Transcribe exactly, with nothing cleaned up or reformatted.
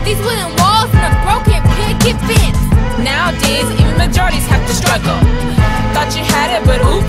these wooden walls and a broken picket fence. Nowadays, even majorities have to struggle. Thought you had it, but ooh.